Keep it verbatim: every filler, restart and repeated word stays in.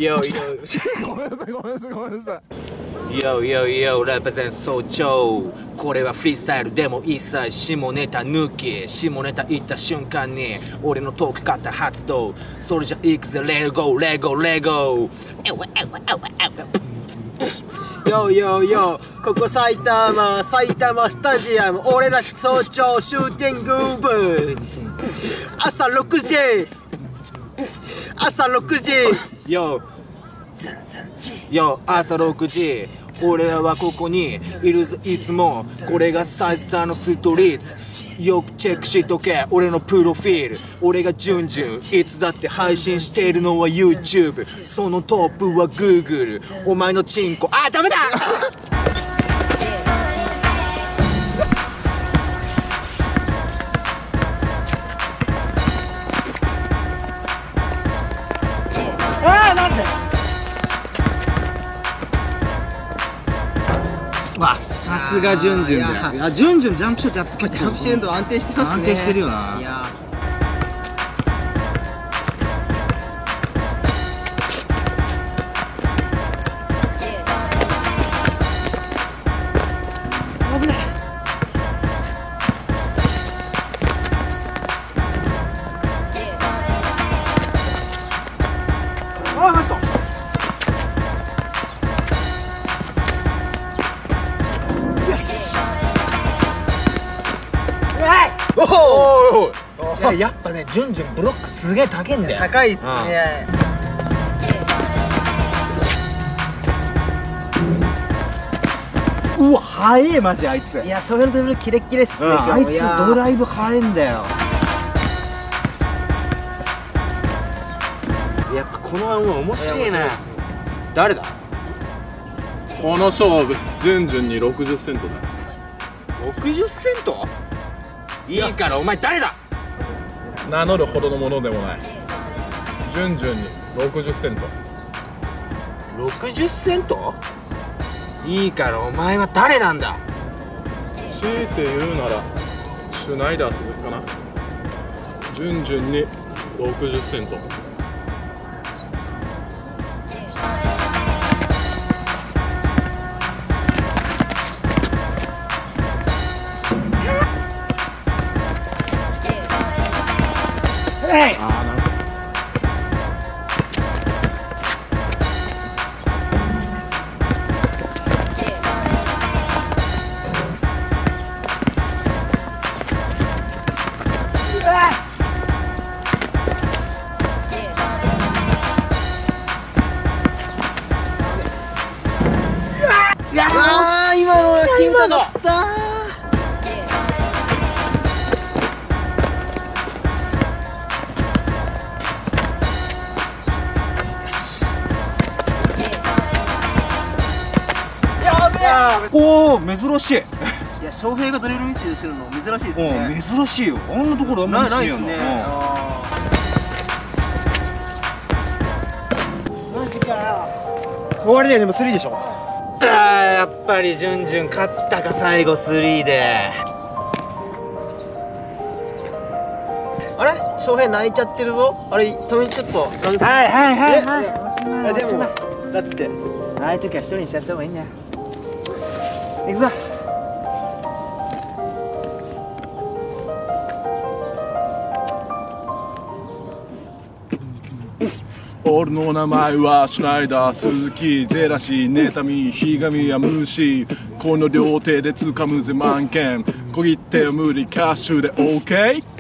Yo, yo. ごめんなさいごめんなさいごめんなさい。 Yo, yo, yo, レペゼン早朝。これはフリースタイルでも一切下ネタ抜き。下ネタ言った瞬間に俺のトーク型発動。それじゃ行くぜレゴレゴレゴ。Yo, yo, yo, ここ埼玉、埼玉スタジアム、俺ら早朝シューティング部。朝ろくじ、朝ろくじ。Yo, yo, 朝ろくじ。俺らはここにいるぞいつも。これがサイスターのストリート。よくチェックしとけ俺のプロフィール。俺がジュンジュンいつだって配信しているのは YouTube。 そのトップは Google。 お前のチンコあダメだあーなんでわさすがジュンジュンだよ。いやジュンジュンジャンプショットやっぱジャンプしてると安定してますね。 安定してるよな。 いや危ない。あーマジか。よし。 おおいややっぱねジュンジュンブロックすげえ高いんだよ。 高いっすね。 うわ速えマジあいつ。 いや翔平のドリブルキレッキレっすね。 あいつドライブ速えんだよ。 やっぱこの案は面白いな。誰だこの勝負ジュンジュンにろくじゅっセントだ。 ろくじゅっセント。いいからお前誰だ。 名乗るほどのものでもない。ジュンジュンにろくじゅっセント。 ろくじゅっセント。いいからお前は誰なんだ。 強いて言うならシュナイダー鈴木かな。ジュンジュンにろくじゅっセント。 あー今のは決めたかった。 おお珍しい。 いや翔平がドリブルミスするの珍しいですね。 うん珍しいよ。あんなところあんまりないしねえよな。 ですね。あマジかよ。終わりだよね。もうスリーでしょ。 あーやっぱりジュンジュン勝ったか最後スリーで。 ーあれ翔平泣いちゃってるぞ。あれ止めちょっと。 はいはいはいはい。 いやでもだってああいう時は一人にしちゃった方がいいんだよ。行くぞ。 俺の名前はシュナイダー鈴木。ジェラシー妬みひがみや無視。この両手で掴むぜ満件。小切手は無理キャッシュで OK。